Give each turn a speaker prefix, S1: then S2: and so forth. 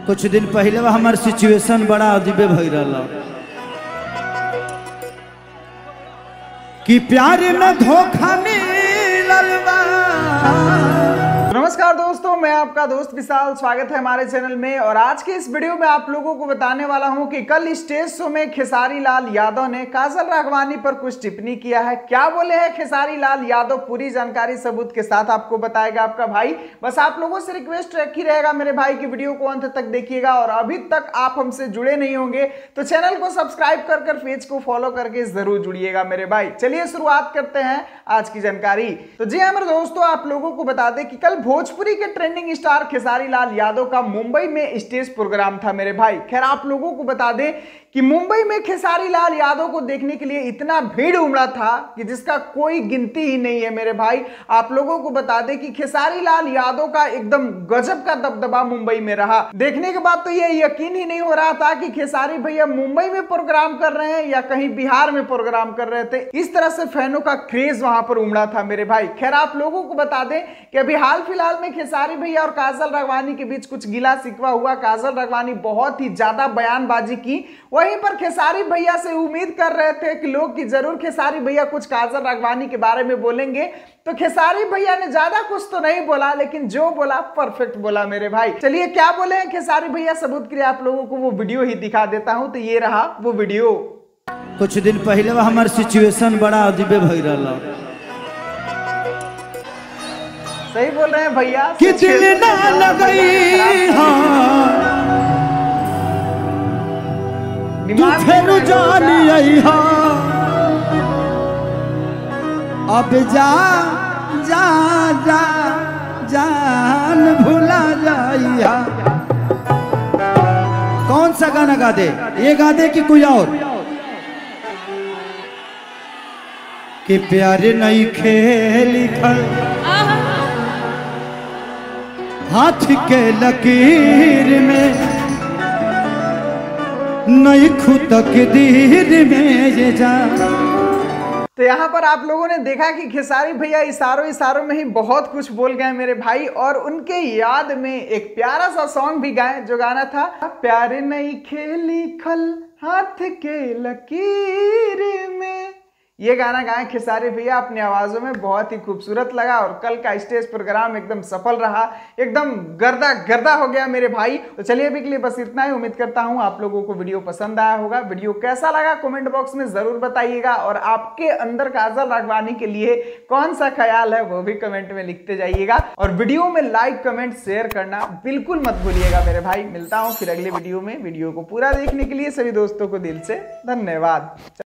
S1: कुछ दिन पहले हमार सिचुएशन बड़ा अजीबे भई रहा कि प्यार में धोखा मिलल बा।
S2: नमस्कार दोस्तों, मैं आपका दोस्त विशाल, स्वागत है हमारे चैनल में। और आज के इस वीडियो में आप लोगों को बताने वाला हूं कि कल स्टेज शो में खेसारी लाल यादव ने काजल राघवानी पर कुछ टिप्पणी किया है। क्या बोले हैं खेसारी लाल यादव, पूरी जानकारी सबूत के साथ आपको बताएगा आपका भाई। बस आप लोगों से रिक्वेस्ट रखी रहेगा मेरे भाई की वीडियो को अंत तक देखिएगा। और अभी तक आप हमसे जुड़े नहीं होंगे तो चैनल को सब्सक्राइब कर पेज को फॉलो करके जरूर जुड़िएगा मेरे भाई। चलिए शुरुआत करते हैं आज की जानकारी। तो जी हाँ मेरे दोस्तों, आप लोगों को बता दें कि कल भोजपुरी के ट्रेंडिंग स्टार खेसारी लाल यादव का मुंबई में स्टेज प्रोग्राम था मेरे भाई। खैर आप लोगों को बता दें कि मुंबई में खेसारी लाल यादव को देखने के लिए इतना भीड़ उमड़ा था कि जिसका कोई गिनती ही नहीं है मेरे भाई। आप लोगों को बता दें कि खेसारी लाल यादव का एकदम गजब का दबदबा मुंबई में रहा। देखने के बाद तो ये यकीन ही नहीं हो रहा था कि खेसारी भैया मुंबई में प्रोग्राम कर रहे हैं या कहीं बिहार में प्रोग्राम कर रहे थे। इस तरह से फैनों का क्रेज वहां पर उमड़ा था मेरे भाई। खैर आप लोगों को बता दें कि अभी हाल फिलहाल में खेसारी भैया और काजल राघवानी के बीच कुछ गिला शिकवा हुआ। काजल राघवानी बहुत ही ज्यादा बयानबाजी की, वहीं पर खेसारी भैया से उम्मीद कर रहे थे कि लोग कि जरूर खेसारी भैया कुछ काजल राघवानी के बारे में बोलेंगे। तो खेसारी भैया ने ज्यादा कुछ तो नहीं बोला, लेकिन जो बोला परफेक्ट बोला मेरे भाई। चलिए क्या बोले हैं खेसारी भैया, सबूत के लिए आप लोगों को वो वीडियो ही दिखा देता हूं। तो ये रहा वो वीडियो।
S1: कुछ दिन पहले हमार सिचुएशन बड़ा अजीबे भई रहा
S2: सही बोल रहे हैं भैया
S1: कि दिल ना लगई हाँ तू फिर जान आई हाँ अब जा जा जा जान भुला जाई हाँ। कौन सा गाना गा दे, ये गा दे कि कोई और? कि प्यार नहीं खेली खल हाथ के लकीर में नहीं खुद तकदीर में ये जा।
S2: तो यहाँ पर आप लोगों ने देखा कि खेसारी भैया इशारों में ही बहुत कुछ बोल गए मेरे भाई। और उनके याद में एक प्यारा सा सॉन्ग भी गाए, जो गाना था प्यार नहीं खेली खल हाथ के लकीर में। ये गाना गाए खेसारी भैया अपनी आवाजों में, बहुत ही खूबसूरत लगा। और कल का स्टेज प्रोग्राम एकदम सफल रहा, एकदम गर्दा गर्दा हो गया मेरे भाई। तो चलिए अभी के लिए बस इतना ही। उम्मीद करता हूं आप लोगों को वीडियो पसंद आया होगा। वीडियो कैसा लगा कमेंट बॉक्स में जरूर बताइएगा। और आपके अंदर काजल राघवानी के लिए कौन सा ख्याल है वो भी कमेंट में लिखते जाइएगा। और वीडियो में लाइक कमेंट शेयर करना बिल्कुल मत भूलिएगा मेरे भाई। मिलता हूं फिर अगले वीडियो में। वीडियो को पूरा देखने के लिए सभी दोस्तों को दिल से धन्यवाद।